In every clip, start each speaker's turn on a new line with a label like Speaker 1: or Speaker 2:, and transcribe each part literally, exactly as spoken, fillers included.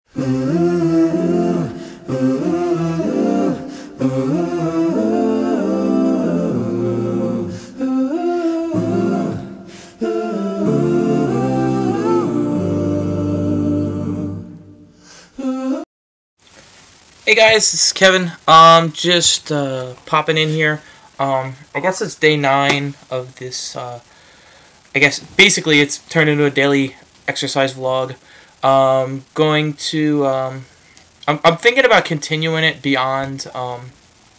Speaker 1: Hey guys, this is Kevin. Um, just uh, popping in here. Um, I guess it's day nine of this. Uh, I guess basically it's turned into a daily exercise vlog. Um, going to. Um, I'm I'm thinking about continuing it beyond. Um,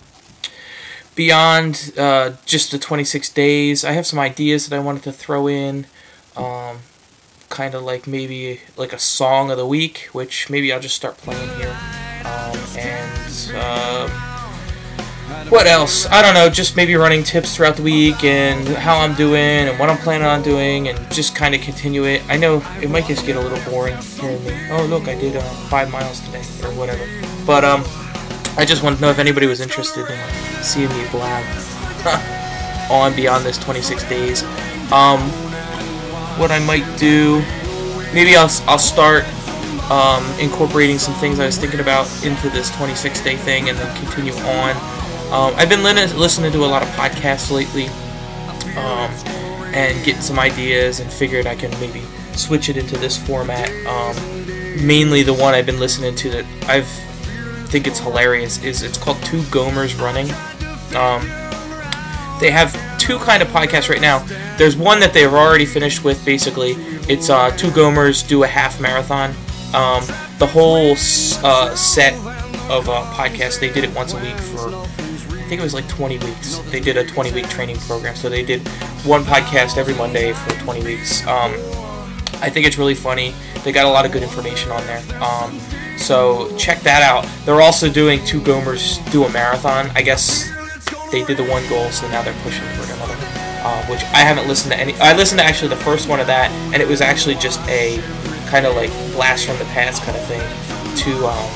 Speaker 1: beyond uh, just the twenty-six days. I have some ideas that I wanted to throw in. Um, kind of like maybe like a song of the week, which maybe I'll just start playing here. Um, and uh, what else? I don't know, just maybe running tips throughout the week and how I'm doing and what I'm planning on doing and just kind of continue it. I know it might just get a little boring hearing me. Oh, look, I did uh, five miles today or whatever. But um, I just want to know if anybody was interested in seeing me blab on beyond this twenty-six days. Um, what I might do, maybe I'll, I'll start Um, incorporating some things I was thinking about into this twenty-six day thing and then continue on. Um, I've been li listening to a lot of podcasts lately um, and getting some ideas and figured I can maybe switch it into this format. Um, mainly the one I've been listening to that I think it's hilarious is it's called Two Gomers Running. Um, they have two kind of podcasts right now. There's one that they've already finished with basically. It's uh, Two Gomers Do a Half Marathon. Um, the whole uh, set of uh, podcasts, they did it once a week for, I think it was like twenty weeks. They did a twenty week training program, so they did one podcast every Monday for twenty weeks. Um, I think it's really funny. They got a lot of good information on there. Um, so check that out. They're also doing Two Gomers Do a Marathon. I guess they did the one goal, so now they're pushing for another. Uh, which I haven't listened to any. I listened to actually the first one of that, and it was actually just a kind of like blast from the past kind of thing to, um,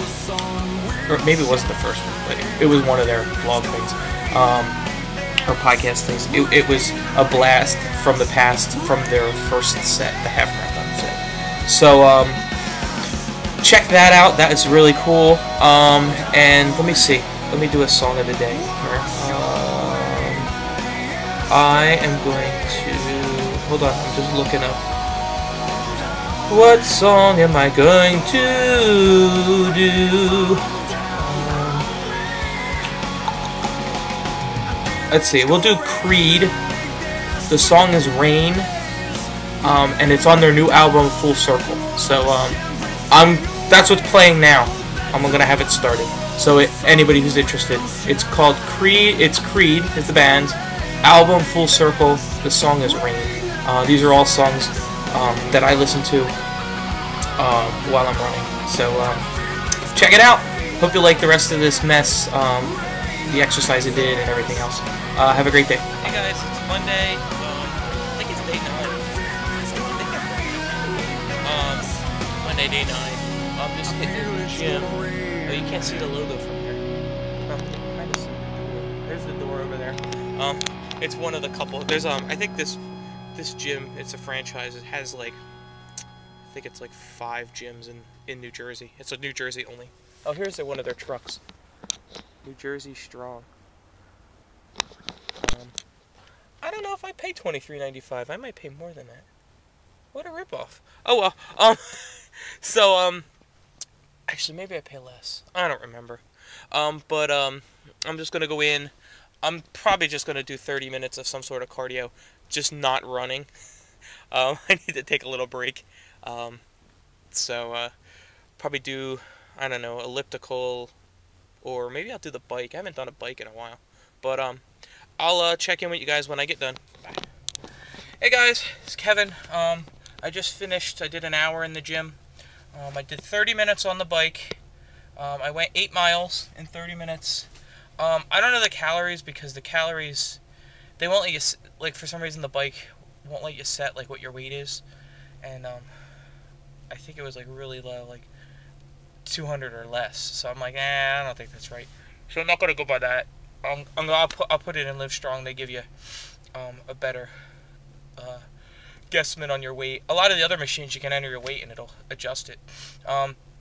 Speaker 1: or maybe it wasn't the first one, but it was one of their blog things, um, or podcast things. It, it was a blast from the past from their first set, the half marathon set. So, um, check that out. That is really cool. Um, and let me see. Let me do a song of the day here. Um, I am going to, hold on, I'm just looking up. What song am I going to do? Um, let's see, we'll do Creed. The song is Rain, um, and it's on their new album Full Circle. So um, I'm that's what's playing now. I'm gonna have it started. So it, anybody who's interested, it's called Creed. It's Creed is the band. Album Full Circle. The song is Rain. Uh, these are all songs Um, that I listen to um, while I'm running. So um, check it out. Hope you like the rest of this mess, um, the exercise I did and everything else. Uh, have a great day. Hey guys, it's Monday. Um, I think it's day nine. Um, Monday, day nine. I'm just hitting the gym. Oh, you can't see the logo from here. Um, kind of see the door. There's the door over there. Um, it's one of the couple. There's um, I think this. This gym, it's a franchise. It has like, I think it's like five gyms in, in New Jersey. It's a New Jersey only. Oh, here's one of their trucks. New Jersey Strong. Um, I don't know if I pay twenty-three ninety-five. I might pay more than that. What a ripoff. Oh well. Um. So um. Actually, maybe I pay less. I don't remember. Um. But um. I'm just gonna go in. I'm probably just gonna do thirty minutes of some sort of cardio. Just not running. Um, I need to take a little break. Um, so, uh, probably do, I don't know, elliptical, or maybe I'll do the bike. I haven't done a bike in a while. But, um, I'll, uh, check in with you guys when I get done. Bye. Hey guys, it's Kevin. Um, I just finished, I did an hour in the gym. Um, I did thirty minutes on the bike. Um, I went eight miles in thirty minutes. Um, I don't know the calories because the calories... They won't let you, like, for some reason the bike won't let you set, like, what your weight is. And, um, I think it was, like, really low, like, two hundred or less. So I'm like, eh, I don't think that's right. So I'm not going to go by that. Um, I'm, I'll, put, I'll put it in Livestrong. They give you, um, a better, uh, guesstimate on your weight. A lot of the other machines, you can enter your weight and it'll adjust it. Um,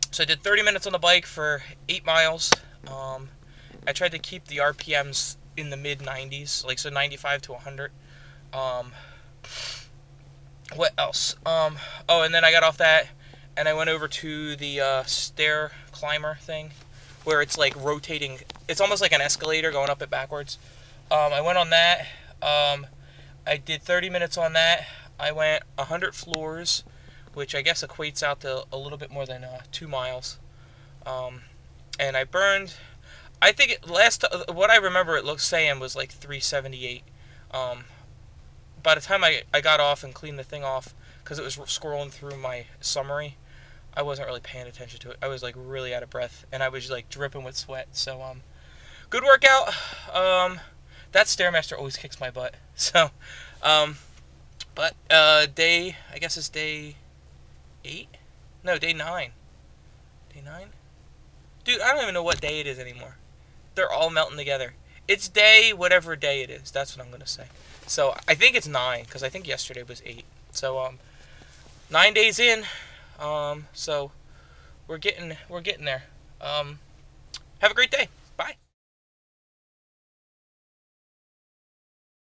Speaker 1: So I did thirty minutes on the bike for eight miles. Um, I tried to keep the R P Ms in the mid nineties, like so ninety-five to one hundred. Um, what else? Um, oh, and then I got off that, and I went over to the uh, stair climber thing, where it's like rotating. It's almost like an escalator going up it backwards. Um, I went on that. Um, I did thirty minutes on that. I went one hundred floors, which I guess equates out to a little bit more than uh, two miles. Um, and I burned, I think it, last, uh, what I remember it looks saying was like three seventy-eight. Um, by the time I, I got off and cleaned the thing off, because it was scrolling through my summary, I wasn't really paying attention to it. I was like really out of breath, and I was like dripping with sweat. So, um, good workout. Um, that Stairmaster always kicks my butt. So, um, but, uh, day, I guess it's day eight? No, day nine. Day nine? Dude, I don't even know what day it is anymore. They're all melting together. It's day, whatever day it is. That's what I'm going to say. So, I think it's nine, because I think yesterday was eight. So, um, nine days in. Um, so, we're getting, we're getting there. Um, have a great day. Bye.